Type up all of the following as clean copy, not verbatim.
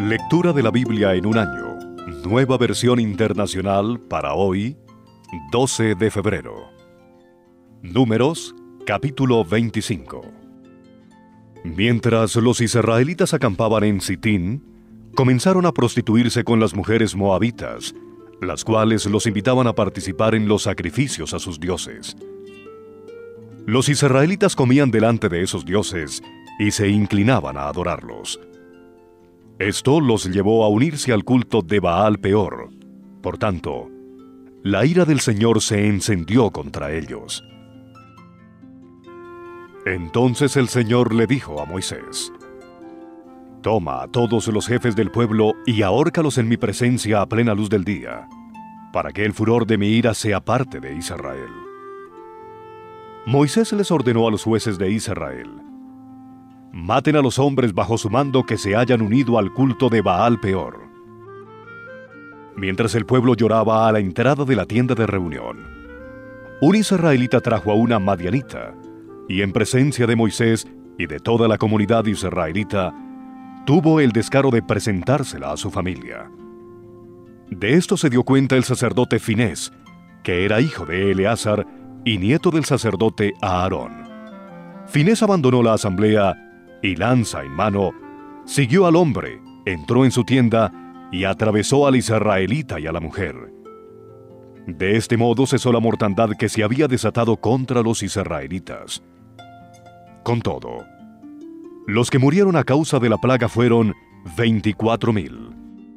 Lectura de la Biblia en un año. Nueva versión internacional para hoy, 12 de febrero. Números, capítulo 25. Mientras los israelitas acampaban en Sitín, comenzaron a prostituirse con las mujeres moabitas, las cuales los invitaban a participar en los sacrificios a sus dioses. Los israelitas comían delante de esos dioses y se inclinaban a adorarlos. Esto los llevó a unirse al culto de Baal Peor. Por tanto, la ira del Señor se encendió contra ellos. Entonces el Señor le dijo a Moisés: «Toma a todos los jefes del pueblo y ahórcalos en mi presencia a plena luz del día, para que el furor de mi ira sea parte de Israel». Moisés les ordenó a los jueces de Israel: «Maten a los hombres bajo su mando que se hayan unido al culto de Baal Peor». Mientras el pueblo lloraba a la entrada de la tienda de reunión, un israelita trajo a una madianita, y en presencia de Moisés y de toda la comunidad israelita, tuvo el descaro de presentársela a su familia. De esto se dio cuenta el sacerdote Finés, que era hijo de Eleazar y nieto del sacerdote Aarón. Finés abandonó la asamblea y, lanza en mano, siguió al hombre, entró en su tienda y atravesó al israelita y a la mujer. De este modo cesó la mortandad que se había desatado contra los israelitas. Con todo, los que murieron a causa de la plaga fueron 24,000.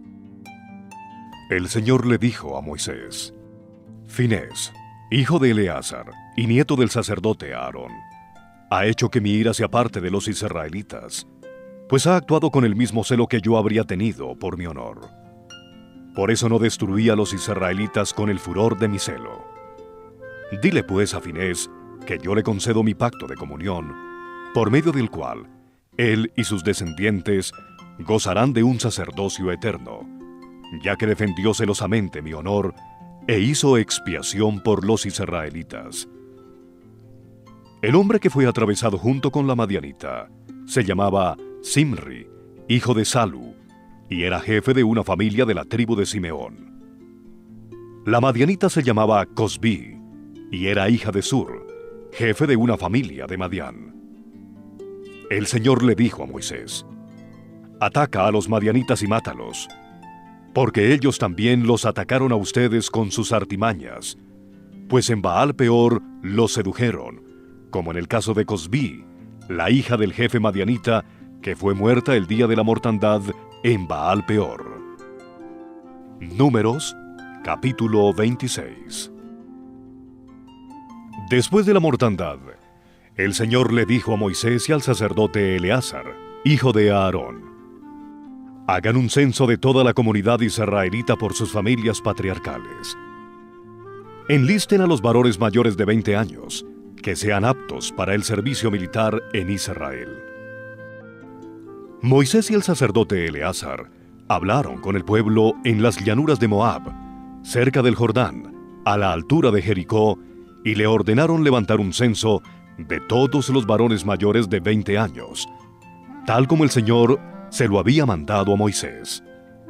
El Señor le dijo a Moisés: «Finés, hijo de Eleazar y nieto del sacerdote Aarón, ha hecho que mi ira se aparte de los israelitas, pues ha actuado con el mismo celo que yo habría tenido por mi honor. Por eso no destruí a los israelitas con el furor de mi celo. Dile pues a Finés que yo le concedo mi pacto de comunión, por medio del cual él y sus descendientes gozarán de un sacerdocio eterno, ya que defendió celosamente mi honor e hizo expiación por los israelitas». El hombre que fue atravesado junto con la madianita se llamaba Simri, hijo de Salu, y era jefe de una familia de la tribu de Simeón. La madianita se llamaba Cosbi, y era hija de Sur, jefe de una familia de Madián. El Señor le dijo a Moisés: «Ataca a los madianitas y mátalos, porque ellos también los atacaron a ustedes con sus artimañas, pues en Baal Peor los sedujeron, como en el caso de Cosbi, la hija del jefe madianita, que fue muerta el día de la mortandad en Baal Peor». Números, capítulo 26. Después de la mortandad, el Señor le dijo a Moisés y al sacerdote Eleazar, hijo de Aarón: «Hagan un censo de toda la comunidad israelita por sus familias patriarcales. Enlisten a los varones mayores de 20 años, que sean aptos para el servicio militar en Israel». Moisés y el sacerdote Eleazar hablaron con el pueblo en las llanuras de Moab, cerca del Jordán, a la altura de Jericó, y le ordenaron levantar un censo de todos los varones mayores de 20 años, tal como el Señor se lo había mandado a Moisés.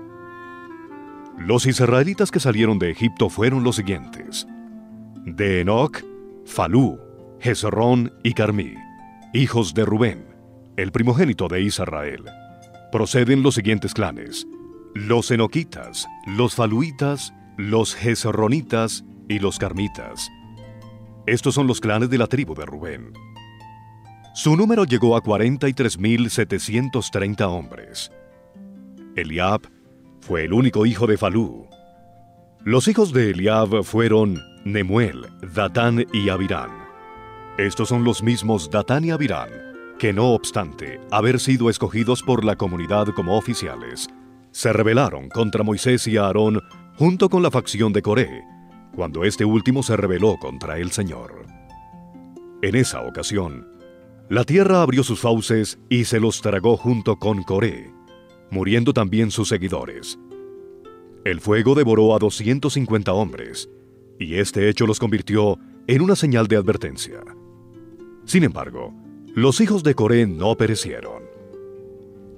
Los israelitas que salieron de Egipto fueron los siguientes: de Enoc, Falú, Hezrón y Carmí, hijos de Rubén, el primogénito de Israel. Proceden los siguientes clanes: los enoquitas, los faluitas, los hezronitas y los carmitas. Estos son los clanes de la tribu de Rubén. Su número llegó a 43,730 hombres. Eliab fue el único hijo de Falú. Los hijos de Eliab fueron Nemuel, Datán y Abirán. Estos son los mismos Datán y Abirán, que no obstante haber sido escogidos por la comunidad como oficiales, se rebelaron contra Moisés y Aarón junto con la facción de Coré, cuando este último se rebeló contra el Señor. En esa ocasión, la tierra abrió sus fauces y se los tragó junto con Coré, muriendo también sus seguidores. El fuego devoró a 250 hombres, y este hecho los convirtió en una señal de advertencia. Sin embargo, los hijos de Coré no perecieron.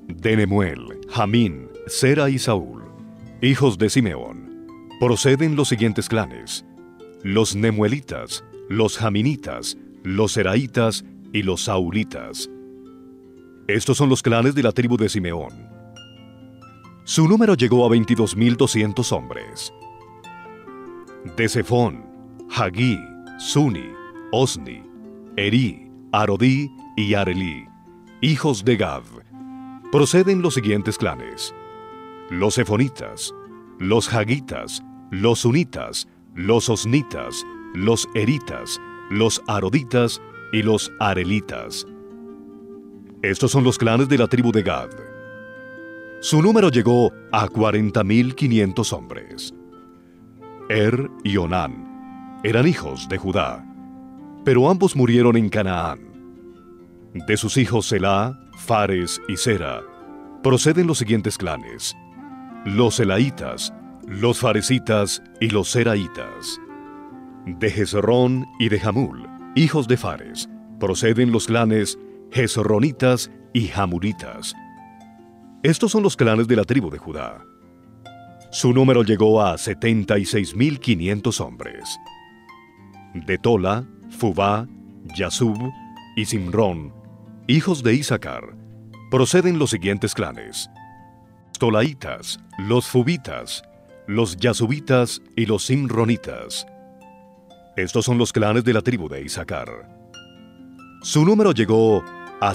De Nemuel, Jamín, Sera y Saúl, hijos de Simeón, proceden los siguientes clanes: los nemuelitas, los jaminitas, los seraitas y los saulitas. Estos son los clanes de la tribu de Simeón. Su número llegó a 22.200 hombres. De Sefón, Hagí, Suni, Osni, Eri, Arodí y Arelí, hijos de Gad, proceden los siguientes clanes: los sefonitas, los hagitas, los sunitas, los osnitas, los eritas, los aroditas y los arelitas. Estos son los clanes de la tribu de Gad. Su número llegó a 40.500 hombres. Y Onán eran hijos de Judá, pero ambos murieron en Canaán. De sus hijos Selá, Fares y Sera, proceden los siguientes clanes: los selaitas, los faresitas y los seraitas. De Jezrón y de Jamul, hijos de Fares, proceden los clanes jezronitas y jamulitas. Estos son los clanes de la tribu de Judá. Su número llegó a 76.500 hombres. De Tola, Fubá, Yasub y Simrón, hijos de Isaacar, proceden los siguientes clanes: los tolaitas, los fubitas, los yasubitas y los simronitas. Estos son los clanes de la tribu de Isaacar. Su número llegó a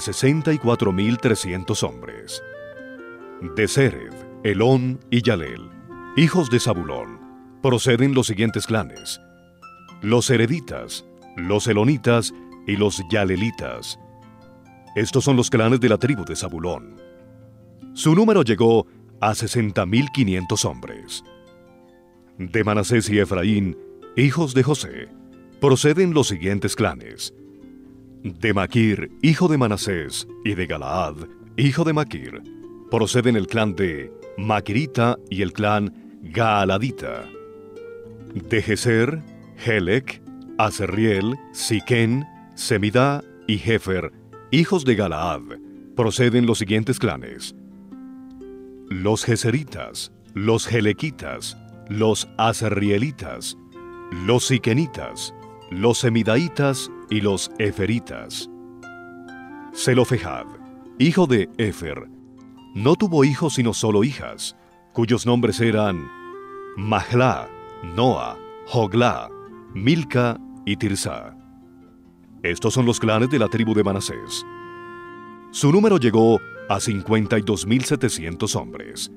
64.300 hombres. De Sered, Elón y Yalel, hijos de Zabulón, proceden los siguientes clanes: los sereditas, los elonitas y los yalelitas. Estos son los clanes de la tribu de Zabulón. Su número llegó a 60.500 hombres. De Manasés y Efraín, hijos de José, proceden los siguientes clanes: de Maquir, hijo de Manasés, y de Galaad, hijo de Maquir, proceden el clan de Maquirita y el clan Gaaladita. De Geser, Helec, Azerriel, Siquén, Semidá y Jefer, hijos de Galaad, proceden los siguientes clanes: los Geseritas, los Helequitas, los Azerrielitas, los Siquenitas, los Semidaitas y los Eferitas. Zelofehad, hijo de Efer, no tuvo hijos sino solo hijas, cuyos nombres eran Mahlá, Noa, Joglá, Milca y Tirsá. Estos son los clanes de la tribu de Manasés. Su número llegó a 52.700 hombres.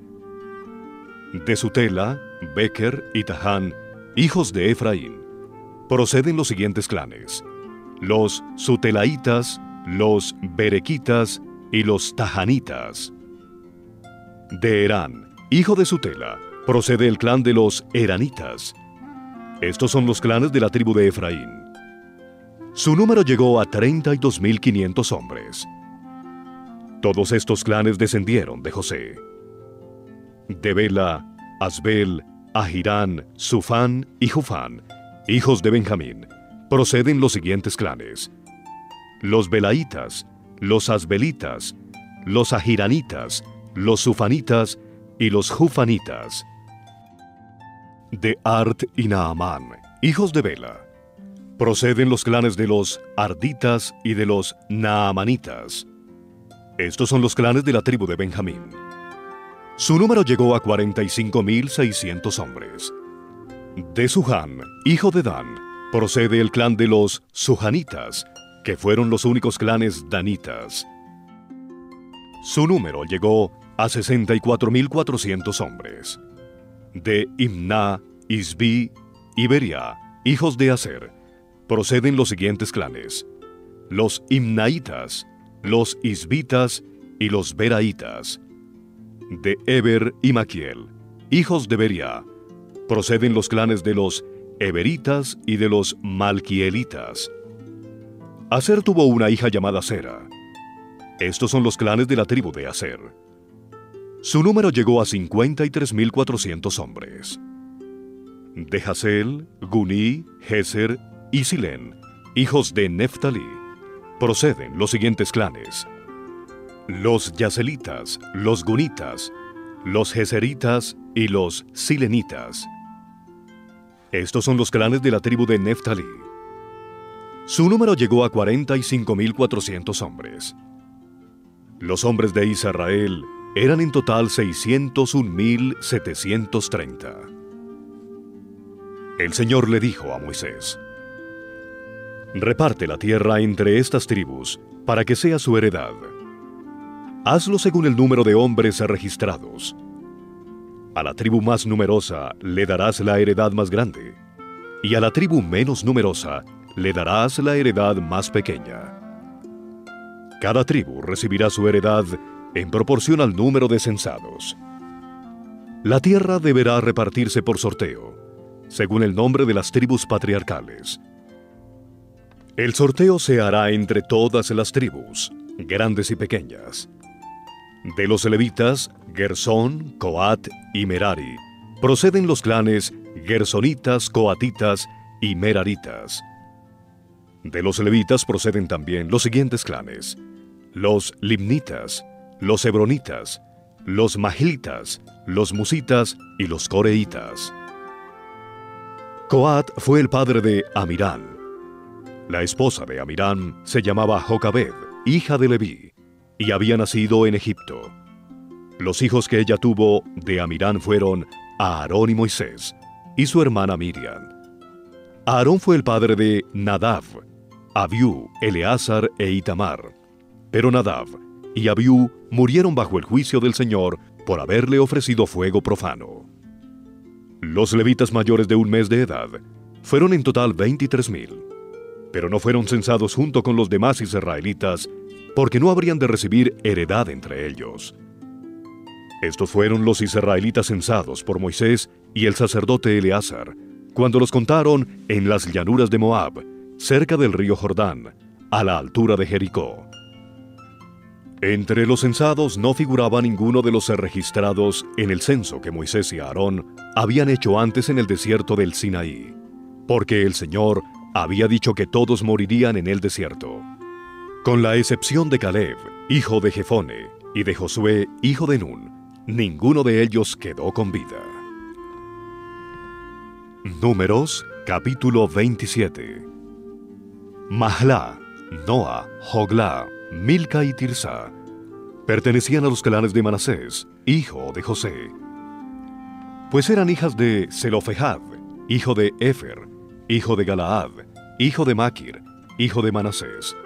De Sutela, Beker y Tahán, hijos de Efraín, proceden los siguientes clanes: los sutelaitas, los berequitas y los tahanitas. De Herán, hijo de Sutela, procede el clan de los eranitas. Estos son los clanes de la tribu de Efraín. Su número llegó a 32.500 hombres. Todos estos clanes descendieron de José. De Bela, Asbel, Ahirán, Sufán y Jufán, hijos de Benjamín, proceden los siguientes clanes: los belaitas, los asbelitas, los ahiranitas, los sufanitas y los jufanitas. De Art y Naamán, hijos de Bela, proceden los clanes de los arditas y de los naamanitas. Estos son los clanes de la tribu de Benjamín. Su número llegó a 45.600 hombres. De Suhán, hijo de Dan, procede el clan de los Suhanitas, que fueron los únicos clanes danitas. Su número llegó a 64.400 hombres. De Imná, Isbi y Beria, hijos de Aser, proceden los siguientes clanes: los Imnaitas, los Isbitas y los Beraitas. De Eber y Maquiel, hijos de Beria, proceden los clanes de los Eberitas y de los Malquielitas. Aser tuvo una hija llamada Sera. Estos son los clanes de la tribu de Aser. Su número llegó a 53.400 hombres. De Hasel, Guní, Geser y Silén, hijos de Neftalí, proceden los siguientes clanes: los Yaselitas, los Gunitas, los Geseritas y los Silenitas. Estos son los clanes de la tribu de Neftalí. Su número llegó a 45.400 hombres. Los hombres de Israel eran en total 601.730. El Señor le dijo a Moisés: reparte la tierra entre estas tribus para que sea su heredad. Hazlo según el número de hombres registrados. A la tribu más numerosa le darás la heredad más grande, y a la tribu menos numerosa le darás la heredad más pequeña. Cada tribu recibirá su heredad en proporción al número de censados. La tierra deberá repartirse por sorteo, según el nombre de las tribus patriarcales. El sorteo se hará entre todas las tribus, grandes y pequeñas. De los levitas, Gersón, Coat y Merari, proceden los clanes Gersonitas, Coatitas y Meraritas. De los levitas proceden también los siguientes clanes: los Limnitas, los Hebronitas, los Mahlitas, los Musitas y los Coreitas. Coat fue el padre de Amirán. La esposa de Amirán se llamaba Jocabed, hija de Leví, y había nacido en Egipto. Los hijos que ella tuvo de Amirán fueron Aarón y Moisés, y su hermana Miriam. Aarón fue el padre de Nadab, Abiú, Eleazar e Itamar. Pero Nadab y Abiú murieron bajo el juicio del Señor por haberle ofrecido fuego profano. Los levitas mayores de un mes de edad fueron en total 23.000, pero no fueron censados junto con los demás israelitas, porque no habrían de recibir heredad entre ellos. Estos fueron los israelitas censados por Moisés y el sacerdote Eleazar, cuando los contaron en las llanuras de Moab, cerca del río Jordán, a la altura de Jericó. Entre los censados no figuraba ninguno de los registrados en el censo que Moisés y Aarón habían hecho antes en el desierto del Sinaí, porque el Señor había dicho que todos morirían en el desierto. Con la excepción de Caleb, hijo de Jefone, y de Josué, hijo de Nun, ninguno de ellos quedó con vida. Números, capítulo 27. Mahlá, Noa, Joglá, Milca y Tirsá pertenecían a los clanes de Manasés, hijo de José, pues eran hijas de Zelofehad, hijo de Efer, hijo de Galaad, hijo de Maquir, hijo de Manasés.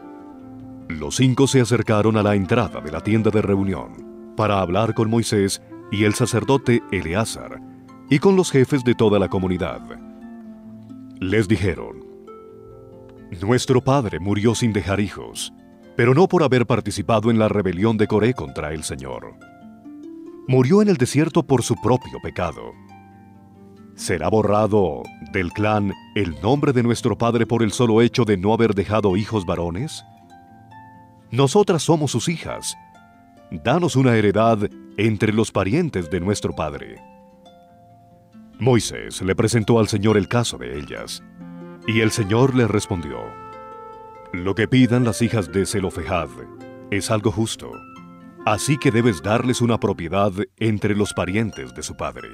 Los 5 se acercaron a la entrada de la tienda de reunión para hablar con Moisés y el sacerdote Eleazar y con los jefes de toda la comunidad. Les dijeron: nuestro padre murió sin dejar hijos, pero no por haber participado en la rebelión de Coré contra el Señor. Murió en el desierto por su propio pecado. ¿Será borrado del clan el nombre de nuestro padre por el solo hecho de no haber dejado hijos varones? Nosotras somos sus hijas. Danos una heredad entre los parientes de nuestro padre. Moisés le presentó al Señor el caso de ellas, y el Señor le respondió: lo que pidan las hijas de Zelofehad es algo justo, así que debes darles una propiedad entre los parientes de su padre.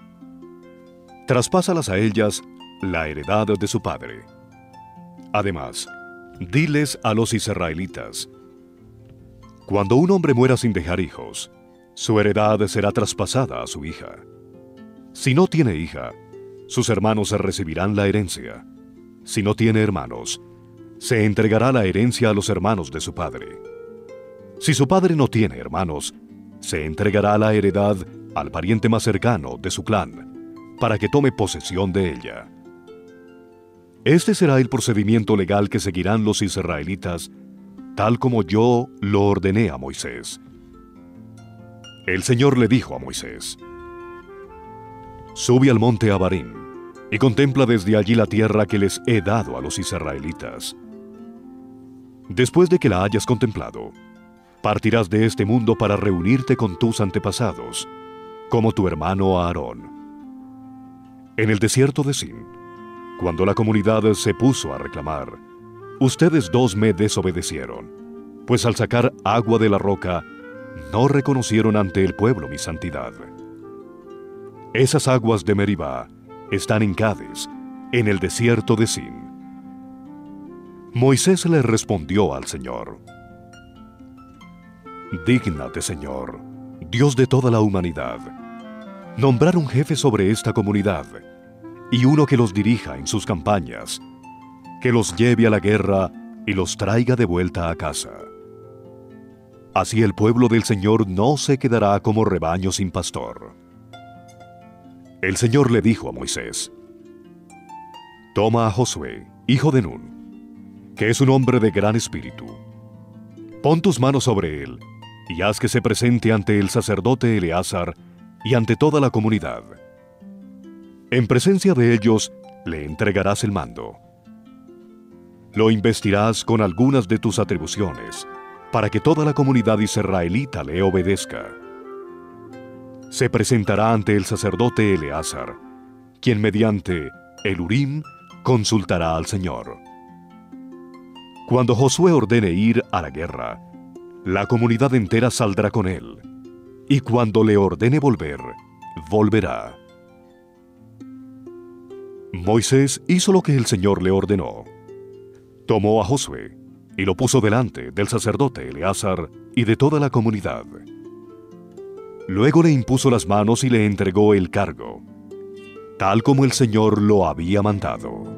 Traspásalas a ellas la heredad de su padre. Además, diles a los israelitas: cuando un hombre muera sin dejar hijos, su heredad será traspasada a su hija. Si no tiene hija, sus hermanos recibirán la herencia. Si no tiene hermanos, se entregará la herencia a los hermanos de su padre. Si su padre no tiene hermanos, se entregará la heredad al pariente más cercano de su clan, para que tome posesión de ella. Este será el procedimiento legal que seguirán los israelitas, tal como yo lo ordené a Moisés. El Señor le dijo a Moisés: sube al monte Abarim y contempla desde allí la tierra que les he dado a los israelitas. Después de que la hayas contemplado, partirás de este mundo para reunirte con tus antepasados, como tu hermano Aarón. En el desierto de Sin, cuando la comunidad se puso a reclamar, ustedes 2 me desobedecieron. pues al sacar agua de la roca, no reconocieron ante el pueblo mi santidad. Esas aguas de Meribá están en Cades, en el desierto de Sin. Moisés le respondió al Señor: Dígnate, Señor, Dios de toda la humanidad, nombrar un jefe sobre esta comunidad, y uno que los dirija en sus campañas, que los lleve a la guerra y los traiga de vuelta a casa. Así el pueblo del Señor no se quedará como rebaño sin pastor. El Señor le dijo a Moisés: Toma a Josué, hijo de Nun, que es un hombre de gran espíritu. Pon tus manos sobre él, y haz que se presente ante el sacerdote Eleazar y ante toda la comunidad. En presencia de ellos le entregarás el mando. Lo investirás con algunas de tus atribuciones, para que toda la comunidad israelita le obedezca. Se presentará ante el sacerdote Eleazar, quien mediante el Urim consultará al Señor. Cuando Josué ordene ir a la guerra, la comunidad entera saldrá con él, y cuando le ordene volver, volverá. Moisés hizo lo que el Señor le ordenó. Tomó a Josué y lo puso delante del sacerdote Eleazar y de toda la comunidad. Luego le impuso las manos y le entregó el cargo, tal como el Señor lo había mandado.